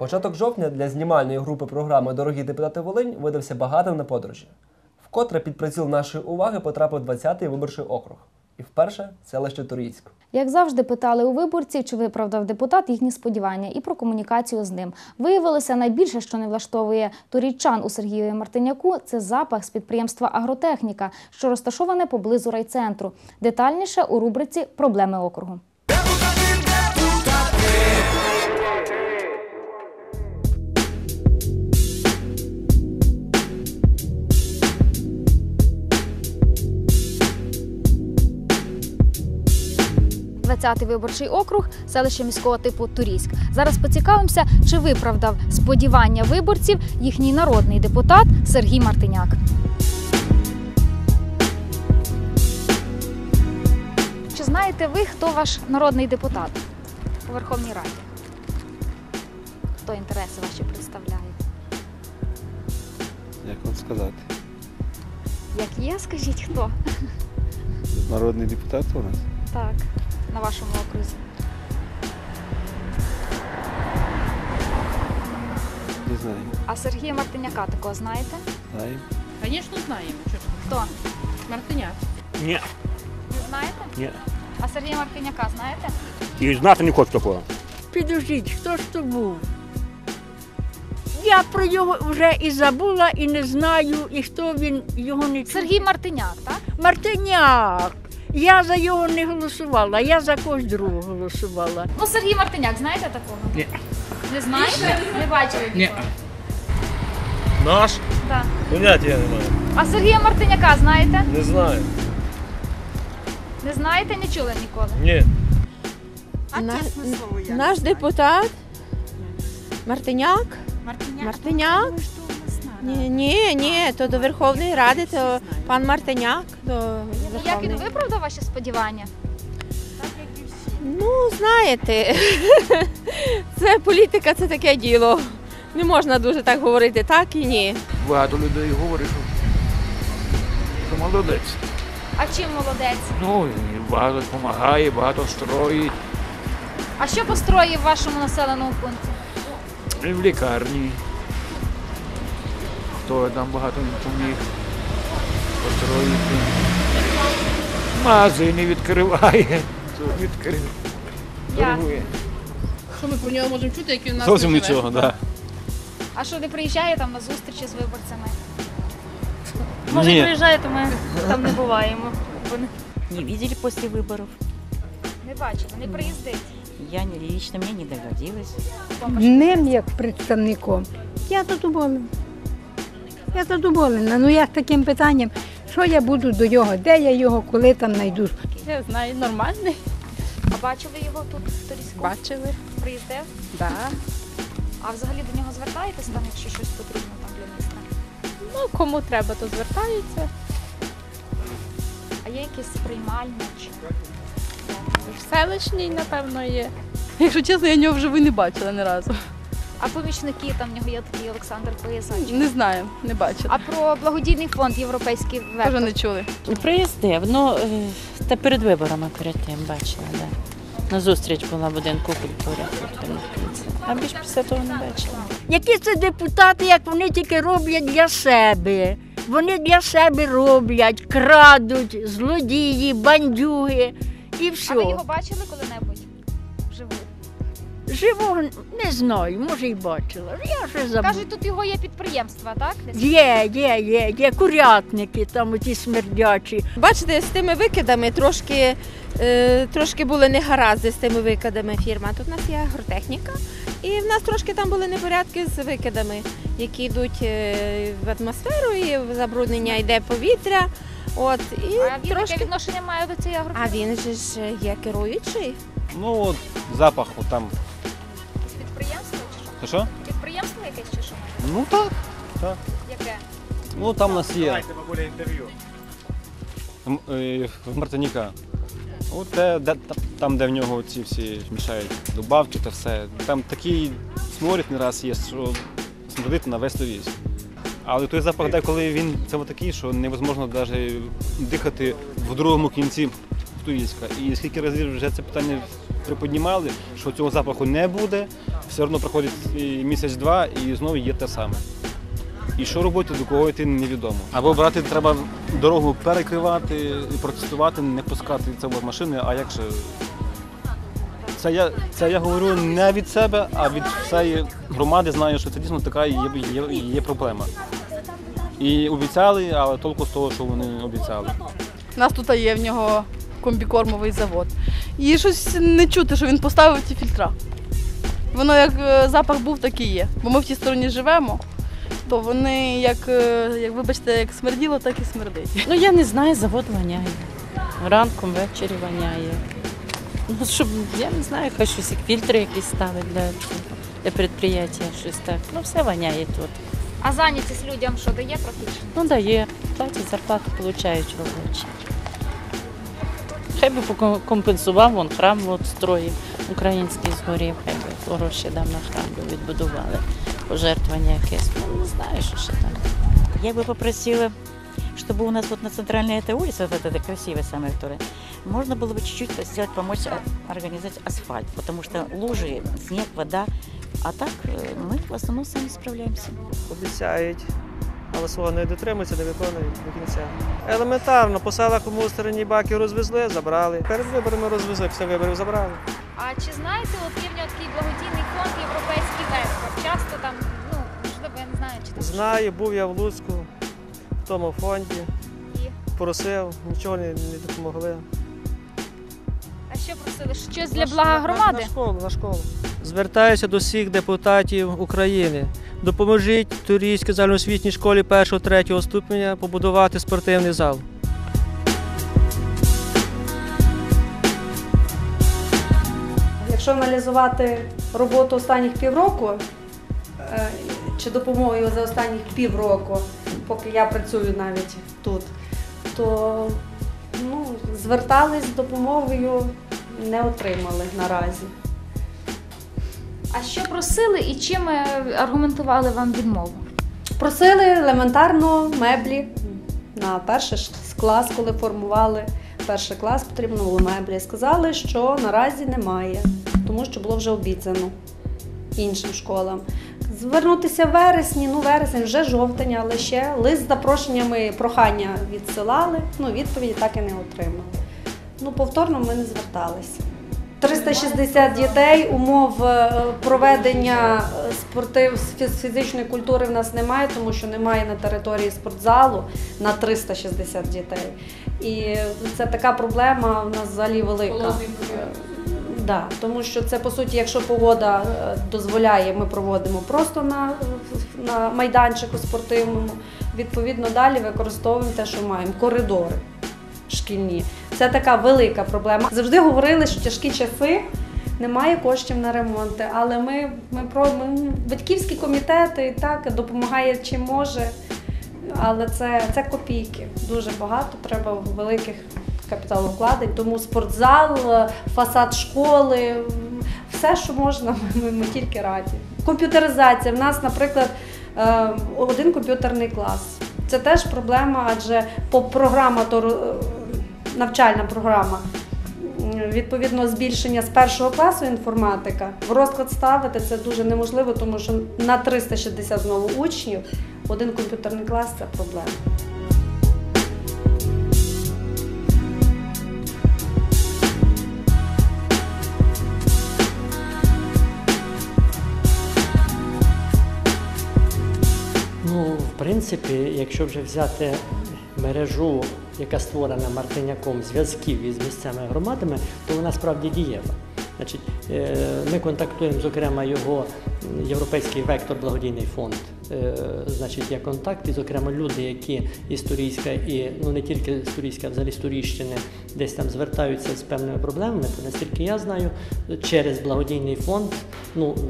Початок жовтня для знімальної групи програми «Дорогі депутати Волинь» видався багатим на подорожі. Вкотре під приціл нашої уваги потрапив 20-й виборчий округ. І вперше селище Турійськ. Як завжди, питали у виборців, чи виправдав депутат їхні сподівання і про комунікацію з ним. Виявилося, найбільше, що не влаштовує турійчан у Сергію Мартиняку – це запах з підприємства «Агротехніка», що розташоване поблизу райцентру. Детальніше у рубриці «Проблеми округу». 20-й виборчий округ, селище міського типу Турійськ. Зараз поцікавимося, чи виправдав сподівання виборців їхній народний депутат Сергій Мартиняк. Чи знаєте ви, хто ваш народний депутат у Верховній Раді? Хто інтереси ваші представляє? Як вам сказати? Як є, скажіть, хто? Народний депутат у нас? Так, на вашому окрузі. Не знаю. А Сергія Мартиняка такого знаєте? Знаю. Звісно, знаємо. Хто? Мартиняк. Ні, Не знаєте? ні. А Сергія Мартиняка знаєте? І знати не хочу такого. Підождіть, хто ж то був? Я про його вже і забула, і не знаю, і хто він, його не чув. Сергій Мартиняк, так? Мартиняк. Я за його не голосувала, я за когось другого голосувала. Ну, Сергій Мартиняк, знаєте такого? Ні. Не знаєте? Не бачили Ні. ніколи? Наш? Так. Поняття я не маю. А Сергія Мартиняка знаєте? Не знаю. Не знаєте, не чули ніколи? Ні. Наш депутат Мартиняк. Мартиняк? Ні, то до Верховної Ради, то пан Мартиняк. Як він виправдав ваші сподівання? Ну, знаєте, це політика, це таке діло. Не можна дуже так говорити, так і ні. Багато людей говорить, що молодець. А чим молодець? Ну, і багато допомагає, багато строїть. А що построїв в вашому населеному пункті? І в лікарні. Хто там багато не поміг построїти. Магазини відкриває. Відкрив. Торгує. Що ми про нього можемо чути, як він у нас Зовсім не живе? нічого, так. Да. А що, не приїжджає там на зустрічі з виборцями? Може, Ні. і приїжджає, то ми там не буваємо. Не видели после выборов. Не бачили, не приїздить. Я лично мне не догодилась. Ним як представником. Я задоволена. Я задоволена. Ну як таким питанням, що я буду до нього, де я його, коли там знайду. Я знаю, нормальний. А бачили його тут в Турійську? Бачили, Приїздив? так. А взагалі до нього звертаєтесь там, якщо щось потрібно там для міста? Ну, кому треба, то звертаються. А є якісь приймальні чи? В селищній, напевно, є. Якщо чесно, я нього вживу не бачила ні разу. А помічники там в нього є такий Олександр Поєзач? Не знаю, не бачила. А про благодійний фонд «Європейський Теж вектор»? не чули. Приїздив, ну, та перед виборами перед тим бачила, да. На зустріч була в будинку культури. А більш після того не бачила. Які це депутати, як вони тільки роблять для себе. Вони для себе роблять, крадуть, злодії, бандюги і все. А ви його бачили коли-небудь вживу? Живого не знаю, може й бачила. Я вже забула. Кажуть, тут його є підприємства, так? Десь? Є курятники там оті смердячі. Бачите, з тими викидами трошки були негаразди з тими викидами фірма. Тут у нас є агротехніка, і в нас трошки там були непорядки з викидами, які йдуть в атмосферу, і забруднення йде повітря. От, і А він трошки... яке відношення має до цієї А агрофірми? він же ж є керуючий. Ну, от запах там. Підприємство чи що? Що? Підприємство якесь чи що? Ну так. Яке? Ну там у нас є. В Мартиняка. От там, де в нього ці всі мішають добавки та все. Там такий сморід не раз є, що смердить на весь Турійськ. Але той запах, коли він це такий, що невозможно навіть дихати в другому кінці Турійська. І скільки разів вже це питання приподнімали, що цього запаху не буде, все одно проходить і місяць-два, і знову є те саме. І що робити, до кого йти, невідомо. Або брати треба дорогу перекривати, і протестувати, не пускати це в машини, а як же? Це я говорю не від себе, а від всієї громади, знаю, що це дійсно така є проблема. І обіцяли, але толку з того, що вони обіцяли. У нас тут є в нього комбікормовий завод. І щось не чути, що він поставив ці фільтра. Воно як запах був, так і є. Бо ми в тій стороні живемо, то вони, як вибачте, як смерділо, так і смердить. Ну я не знаю, завод воняє. Ранком, ввечері воняє. Ну, щоб, я не знаю, хай щось, як фільтри якісь ставить для підприємства, щось так. Ну все воняє тут. А зайнятість людям що дає трохи? Ну дає, платять зарплату, получають робочі. Хай би компенсував, вон храм от строїв, український згорів, хай би гроші дав на храм, би відбудували, пожертвування якесь. Ну не знаю, що ще там. Я бы попросила, чтобы у нас вот на центральной этой улице, вот этой красивой самой, которая, можно было бы чуть-чуть сделать, помочь организовать асфальт, потому что лужи, снег, вода, а так мы в основном сами справляемся. Обіцяють, але свого не дотримуються, не виконують до кінця. Елементарно, по селах кому стороні баки розвезли, забрали. Перед виборами розвезли, після виборів забрали. А чи знаєте, от є в нього такий благодійний фонд «Європейський вектор»? Часто там, ну, можливо, я не знаю, чи там... Знаю, був я в Луцьку, в тому фонді, І? просив, нічого не допомогли. А що просили? Щось для блага громади? На школу. Звертаюся до всіх депутатів України. Допоможіть Турійській загальноосвітній школі 1-3 ступеня побудувати спортивний зал. Якщо аналізувати роботу останніх півроку, чи допомогу за останніх півроку, поки я працюю навіть тут, то звертались з допомогою, не отримали наразі. А що просили і чим аргументували вам відмову? Просили елементарно меблі на перший клас, коли формували перший клас, потрібно було меблі. Сказали, що наразі немає, тому що було вже обіцяно іншим школам. Звернутися в вересні, вересень, вже жовтень, але ще лист з запрошеннями, прохання відсилали, відповіді так і не отримали. Повторно ми не зверталися. 360 дітей, умов проведення фізичної культури в нас немає, тому що немає на території спортзалу на 360 дітей. І це така проблема в нас взагалі велика. Да, тому що це, по суті, якщо погода дозволяє, ми проводимо просто на майданчику спортивному. Відповідно, далі використовуємо те, що маємо, коридори шкільні. Це така велика проблема. Завжди говорили, що тяжкі часи, немає коштів на ремонти, але ми батьківські комітети і так допомагає чим може, але це копійки. Дуже багато, треба великих капіталовкладень, тому спортзал, фасад школи, все, що можна, ми тільки раді. Комп'ютеризація. В нас, наприклад, один комп'ютерний клас. Це теж проблема, адже навчальна програма, відповідно, збільшення з 1 класу інформатика. В розклад ставити це дуже неможливо, тому що на 360 знову учнів один комп'ютерний клас – це проблема. В принципі, якщо вже взяти мережу, яка створена Мартиняком, зв'язків із місцевими громадами, то вона справді дієва. Ми контактуємо, зокрема, його Європейський вектор, благодійний фонд. Є контакт, і, зокрема, люди, які із Турійська, і не тільки з Турійська, а взагалі з Турійщини, десь там звертаються з певними проблемами, то, наскільки я знаю, через благодійний фонд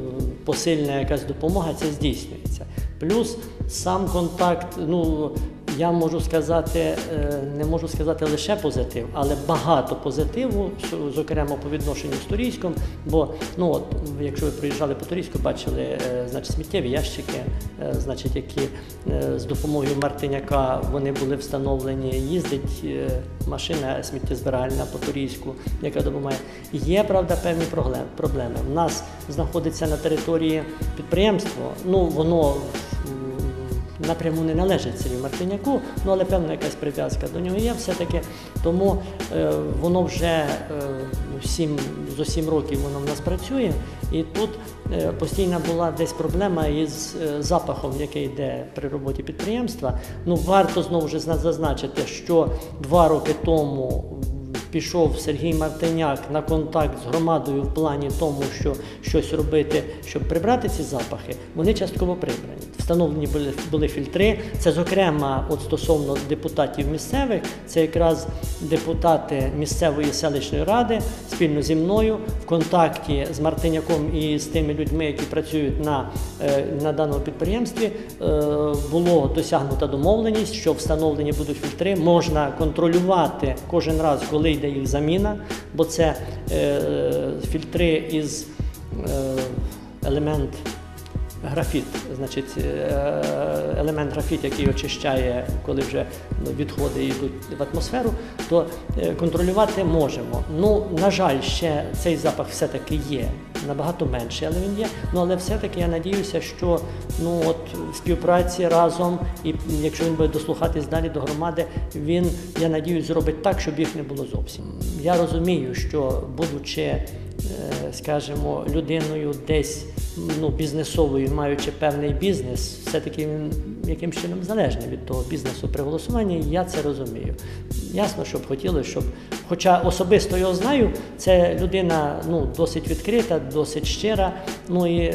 посильна якась допомога це здійснюється. Плюс сам контакт, я можу сказати, не можу сказати лише позитив, але багато позитиву, зокрема по відношенню з Турійськом, бо, ну от, якщо ви приїжджали по Турійську, бачили, значить, сміттєві ящики, значить, які з допомогою Мартиняка вони були встановлені, їздить машина сміттєзбиральна по Турійську, яка допомагає. Є, правда, певні проблеми. У нас знаходиться на території підприємство, ну, воно напряму не належить селі Мартиняку, ну, але певна якась прив'язка до нього є все-таки, тому воно вже зо 7 років воно в нас працює, і тут постійно була десь проблема із запахом, який йде при роботі підприємства. Ну, варто знову ж зазначити, що 2 роки тому пішов Сергій Мартиняк на контакт з громадою в плані тому, що щось робити, щоб прибрати ці запахи, вони частково прибрані. Встановлені були фільтри, це зокрема от стосовно депутатів місцевих, це якраз депутати місцевої селищної ради спільно зі мною в контакті з Мартиняком і з тими людьми, які працюють на даному підприємстві, було досягнута домовленість, що встановлені будуть фільтри, можна контролювати кожен раз, коли йде їх заміна, бо це фільтри із елемент графіт, значить, елемент графіт, який очищає, коли вже відходи йдуть в атмосферу, то контролювати можемо. Ну, на жаль, ще цей запах все-таки є, набагато менший, але він є. Ну, але все-таки я надіюся, що ну, от, в співпраці разом, і якщо він буде дослухатись далі до громади, він, я надіюсь, зробить так, щоб їх не було зовсім. Я розумію, що будучи, скажімо, людиною десь бізнесовою, маючи певний бізнес, все-таки він якимсь чином залежний від того бізнесу при голосуванні, я це розумію. Ясно, що б хотілося, щоб, хоча особисто його знаю, це людина досить відкрита, досить щира, і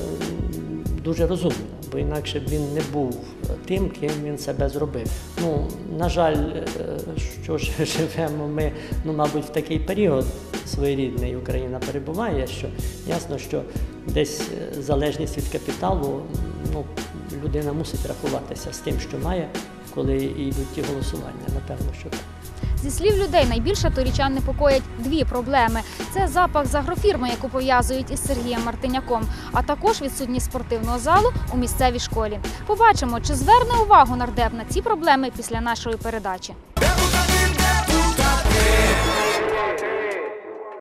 дуже розумна, бо інакше б він не був тим, ким він себе зробив. На жаль, що ж живемо ми, мабуть, в такий період своєрідний Україна перебуває, що ясно, що десь залежність від капіталу, людина мусить рахуватися з тим, що має, коли йдуть ті голосування, напевно, що так. Зі слів людей, найбільше торічан непокоять 2 проблеми. Це запах з агрофірми, яку пов'язують із Сергієм Мартиняком, а також відсутність спортивного залу у місцевій школі. Побачимо, чи зверне увагу нардеп на ці проблеми після нашої передачі.